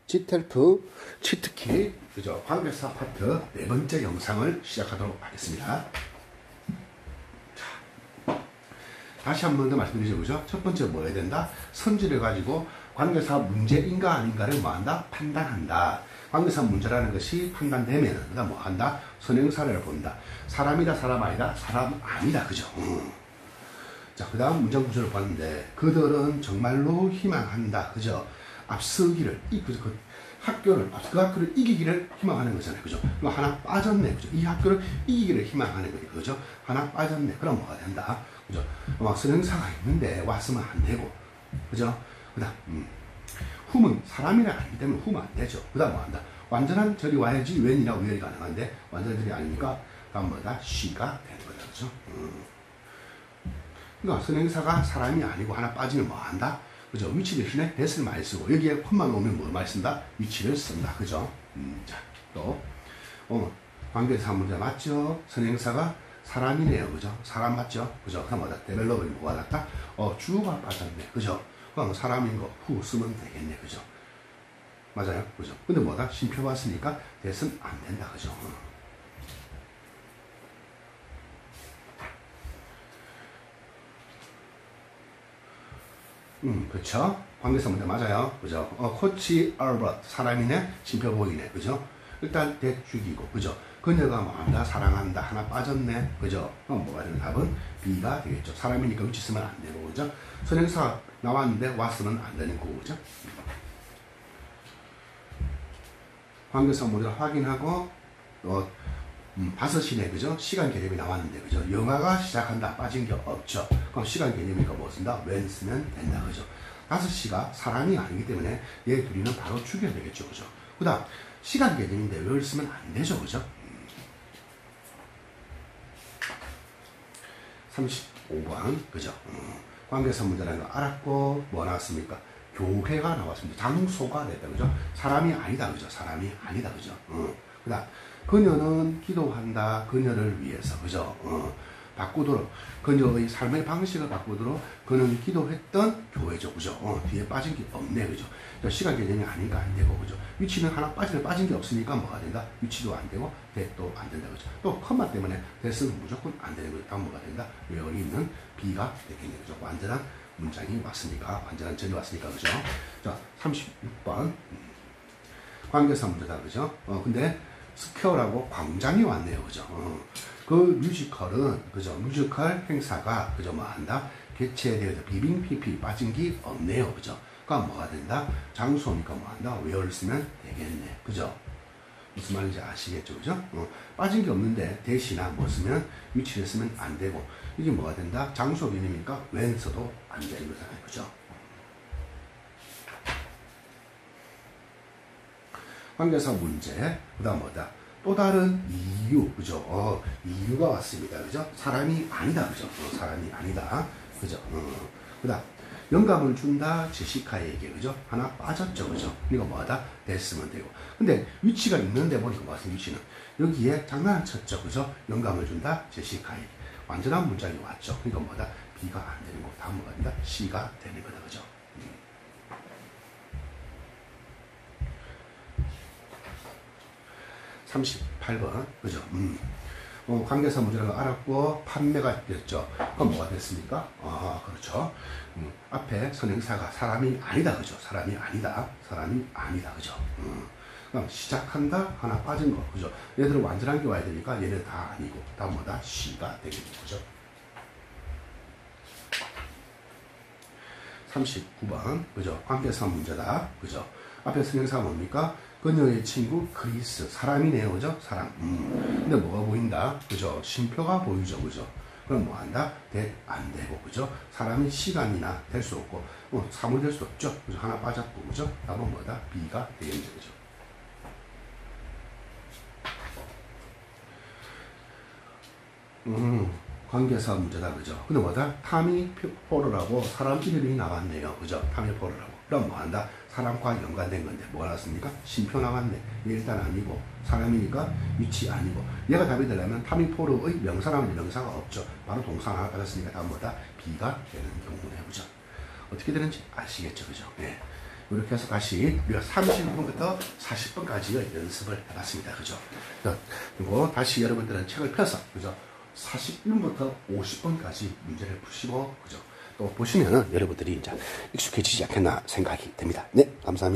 G텔프 치트키 그죠? 관계사 파트 네 번째 영상을 시작하도록 하겠습니다. 자, 다시 한 번 더 말씀드리죠. 그죠? 첫 번째 뭐 해야 된다? 성질을 가지고 관계사 문제인가 아닌가를 뭐 한다? 판단한다. 관계사 문제라는 것이 판단되면은 그다음 뭐 한다? 선행사를 본다. 사람이다, 사람 아니다, 사람 아니다. 그죠? 자, 그 다음 문장 구조를 봤는데 그들은 정말로 희망한다. 그죠? 앞서기를, 그 학교를 이기기를 희망하는 거잖아요. 그죠? 그럼 하나 빠졌네. 그죠? 이 학교를 이기기를 희망하는 거예요. 그죠? 하나 빠졌네. 그럼 뭐가 된다? 그죠? 막 선행사가 있는데 왔으면 안 되고. 그죠? 그 다음, whom은 사람이라 아니기 때문에 whom 안 되죠. 그 다음 뭐 한다? 완전한 절이 와야지 when이나 where이 가능한데 완전한 절이 아니니까 다음 뭐다? she가 되는 거다. 그죠? 그러니까 선행사가 사람이 아니고 하나 빠지면 뭐 한다? 그죠? 위치 대신에 that을 많이 쓰고 여기에 콤만 오면 뭘 많이 쓴다? 위치를 쓴다. 그죠? 자, 또 관계사 문제 맞죠? 선행사가 사람이네요. 그죠? 사람 맞죠? 그죠? 그럼 뭐다? 데벨롭이 뭐가 났다? 주가 빠졌네. 그죠? 그럼 사람인 거 who 쓰면 되겠네. 그죠? 맞아요. 그죠? 근데 뭐다? 쉼표 왔으니까 that은 안 된다. 그죠? 그쵸? 관계사 문제 맞아요. 그죠? 코치 알버트, 사람이네, 쉼표 보이네. 그죠? 일단, 대 죽이고, 그죠? 그녀가 뭐 한다, 사랑한다, 하나 빠졌네. 그죠? 그럼 뭐가 되는 답은 B가 되겠죠. 사람이니까 위치 쓰면 안 되고, 그죠? 선행사 나왔는데 왔으면 안 되는 거고, 그죠? 관계사 문제를 확인하고, 버섯이네, 그죠? 시간 개념이 나왔는데, 그죠? 영화가 시작한다, 빠진 게 없죠. 그럼 시간 개념이니까 뭐 쓴다? when 쓰면 된다, 그죠? 5시가 사람이 아니기 때문에 얘 둘이는 바로 죽여야 되겠죠, 그죠? 그 다음, 시간 개념인데 where를 쓰면 안 되죠, 그죠? 35번, 그죠? 관계사 문제라는 거 알았고, 뭐 나왔습니까? 교회가 나왔습니다. 장소가 됐다, 그죠? 사람이 아니다, 그죠? 사람이 아니다, 그죠? 그 다음, 그녀는 기도한다. 그녀를 위해서. 그죠? 바꾸도록. 그녀의 삶의 방식을 바꾸도록 그는 기도했던 교회죠. 그죠? 뒤에 빠진 게 없네. 그죠? 시간 개념이 아니니까 안 되고. 그죠? 위치는 하나 빠진 게 없으니까 뭐가 된다? 위치도 안 되고, that도 안 된다. 그죠? 또, 컴마 때문에 that은 무조건 안 되는 거죠. 다음 뭐가 된다? 외원이 있는 B가 되겠네. 그죠? 완전한 문장이 왔으니까, 완전한 절이 왔으니까. 그죠? 자, 36번. 관계사 문제다. 그죠? 근데, 스퀘어라고 광장이 왔네요. 그죠? 그 뮤지컬은, 그죠? 뮤지컬 행사가, 그죠? 뭐 한다? 개최되어서 비빙 PP 빠진 게 없네요. 그죠? 그럼 뭐가 된다? 장소니까 뭐 한다? where를 쓰면 되겠네. 그죠? 무슨 말인지 아시겠죠? 그죠? 빠진 게 없는데 대시나 뭐 쓰면 위치를 쓰면 안 되고 이게 뭐가 된다? 장소 개념이니까 when 써도 안 되는 거잖아요. 그죠? 관계사 문제, 그 다음 뭐다? 또 다른 이유, 그죠? 이유가 왔습니다. 그죠? 사람이 아니다. 그죠? 사람이 아니다. 그죠? 그 다음, 영감을 준다, 제시카에게. 그죠? 하나 빠졌죠. 그죠? 이거 뭐하다? 됐으면 되고. 근데 위치가 있는데 보니까 무슨 위치는? 여기에 장난을 쳤죠. 그죠? 영감을 준다, 제시카에게. 완전한 문장이 왔죠. 그러니까 뭐다? B가 안 되는 거. 다음 뭐가 된다? C가 되는 거다. 그죠? 38번, 그죠? 관계사 문제라는 거 알았고, 판매가 됐죠. 그럼 뭐가 됐습니까? 그렇죠. 앞에 선행사가 사람이 아니다, 그죠? 사람이 아니다. 사람이 아니다, 그죠? 그럼 시작한다, 하나 빠진 거, 그죠? 얘들은 완전한 게 와야 되니까 얘는 다 아니고, 다음 뭐다? C가 되겠죠, 그죠? 39번, 그죠? 관계사 문제다, 그죠? 앞에 선행사가 뭡니까? 그녀의 친구 그리스 사람이네요. 그죠? 사람. 근데 뭐가 보인다? 그죠? 쉼표가 보이죠. 그죠? 그럼 뭐 한다? 안 되고. 그죠? 사람이 시간이나 될 수 없고 사물될 수 없죠. 그죠? 하나 빠졌고. 그죠? 답은 뭐다? B가 되겠죠. 그죠? 관계사 문제다. 그죠? 근데 뭐다? 타미 포러라고 사람 이름이 나왔네요. 그죠? 타미 포러라고. 그럼 뭐 한다? 사람과 연관된 건데 뭐가 나왔습니까? 쉼표 나왔네. 얘 일단 아니고 사람이니까 위치 아니고 얘가 답이 되려면 타미포르의 명사라면 명사가 없죠. 바로 동사 하나 빠졌으니까 다음 뭐다? B가 되는 경우는 해보죠. 어떻게 되는지 아시겠죠? 그죠? 네. 이렇게 해서 다시 우리가 30분부터 40분까지의 연습을 해봤습니다. 그죠? 그리고 다시 여러분들은 책을 펴서, 그죠? 41분부터 50분까지 문제를 푸시고, 그죠? 또 보시면은 여러분들이 이제 익숙해지지 않겠나 생각이 됩니다. 네, 감사합니다.